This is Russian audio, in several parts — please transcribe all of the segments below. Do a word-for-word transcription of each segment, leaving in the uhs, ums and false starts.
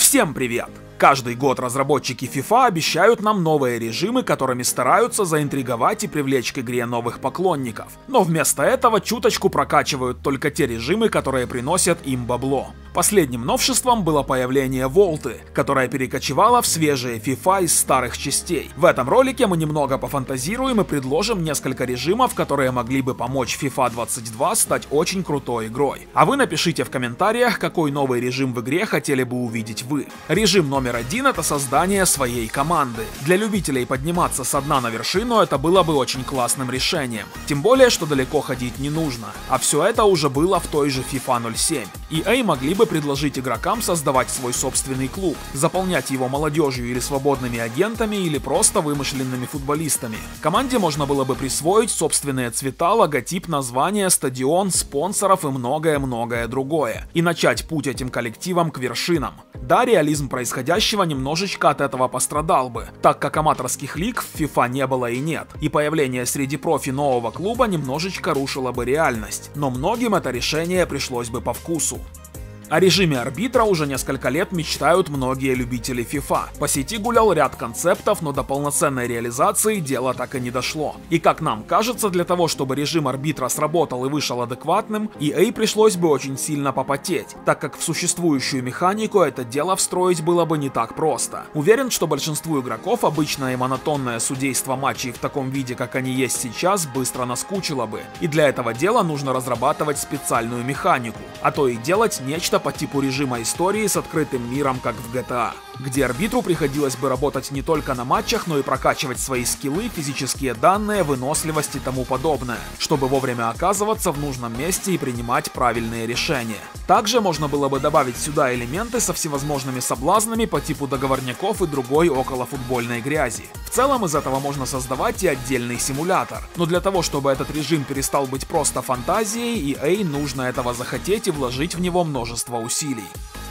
Всем привет! Каждый год разработчики FIFA обещают нам новые режимы, которыми стараются заинтриговать и привлечь к игре новых поклонников. Но вместо этого чуточку прокачивают только те режимы, которые приносят им бабло. Последним новшеством было появление Волты, которая перекочевала в свежие FIFA из старых частей. В этом ролике мы немного пофантазируем и предложим несколько режимов, которые могли бы помочь FIFA двадцать два стать очень крутой игрой. А вы напишите в комментариях, какой новый режим в игре хотели бы увидеть вы. Режим номер один — это создание своей команды. Для любителей подниматься со дна на вершину это было бы очень классным решением. Тем более, что далеко ходить не нужно. А все это уже было в той же FIFA ноль семь. и эй могли бы предложить игрокам создавать свой собственный клуб, заполнять его молодежью или свободными агентами, или просто вымышленными футболистами. Команде можно было бы присвоить собственные цвета, логотип, название, стадион, спонсоров и многое-многое другое. И начать путь этим коллективам к вершинам. Да, реализм происходящего немножечко от этого пострадал бы, так как аматорских лиг в FIFA не было и нет, и появление среди профи нового клуба немножечко рушило бы реальность, но многим это решение пришлось бы по вкусу. О режиме арбитра уже несколько лет мечтают многие любители FIFA. По сети гулял ряд концептов, но до полноценной реализации дело так и не дошло. И как нам кажется, для того, чтобы режим арбитра сработал и вышел адекватным, и эй пришлось бы очень сильно попотеть, так как в существующую механику это дело встроить было бы не так просто. Уверен, что большинству игроков обычное и монотонное судейство матчей в таком виде, как они есть сейчас, быстро наскучило бы. И для этого дела нужно разрабатывать специальную механику, а то и делать нечто по типу режима истории с открытым миром, как в джи ти эй, где арбитру приходилось бы работать не только на матчах, но и прокачивать свои скиллы, физические данные, выносливость и тому подобное, чтобы вовремя оказываться в нужном месте и принимать правильные решения. Также можно было бы добавить сюда элементы со всевозможными соблазнами по типу договорняков и другой околофутбольной грязи. В целом из этого можно создавать и отдельный симулятор, но для того, чтобы этот режим перестал быть просто фантазией, и эй нужно этого захотеть и вложить в него множество усилий.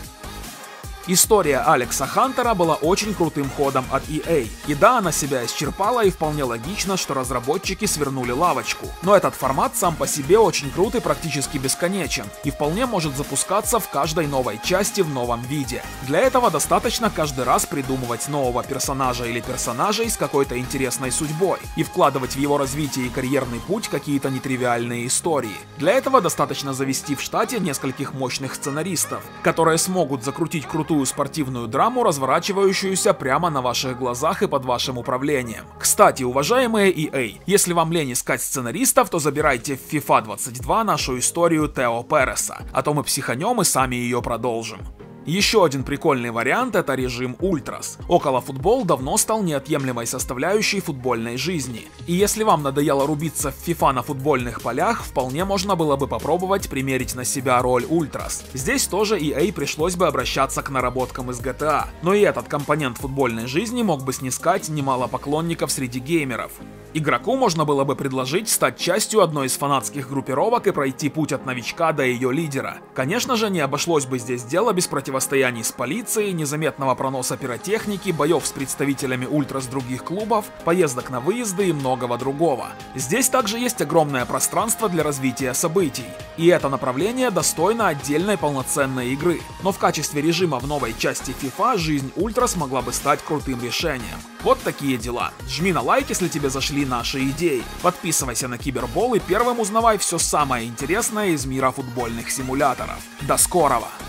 История Алекса Хантера была очень крутым ходом от и эй. И да, она себя исчерпала, и вполне логично, что разработчики свернули лавочку. Но этот формат сам по себе очень крут и практически бесконечен, и вполне может запускаться в каждой новой части в новом виде. Для этого достаточно каждый раз придумывать нового персонажа или персонажей с какой-то интересной судьбой, и вкладывать в его развитие и карьерный путь какие-то нетривиальные истории. Для этого достаточно завести в штате нескольких мощных сценаристов, которые смогут закрутить крутую спортивную драму, разворачивающуюся прямо на ваших глазах и под вашим управлением. Кстати, уважаемые и эй, если вам лень искать сценаристов, то забирайте в FIFA двадцать два нашу историю Тео Переса, а то мы психанем и сами ее продолжим. Еще один прикольный вариант — это режим Ультрас. Околофутбол давно стал неотъемлемой составляющей футбольной жизни. И если вам надоело рубиться в FIFA на футбольных полях, вполне можно было бы попробовать примерить на себя роль Ультрас. Здесь тоже и эй пришлось бы обращаться к наработкам из джи ти эй, но и этот компонент футбольной жизни мог бы снискать немало поклонников среди геймеров. Игроку можно было бы предложить стать частью одной из фанатских группировок и пройти путь от новичка до ее лидера. Конечно же, не обошлось бы здесь дело без противостояний с полицией, незаметного проноса пиротехники, боев с представителями ультрас других клубов, поездок на выезды и многого другого. Здесь также есть огромное пространство для развития событий, и это направление достойно отдельной полноценной игры. Но в качестве режима в новой части FIFA жизнь ультрас могла бы стать крутым решением. Вот такие дела. Жми на лайк, если тебе зашли наши идеи. Подписывайся на Кибербол и первым узнавай все самое интересное из мира футбольных симуляторов. До скорого!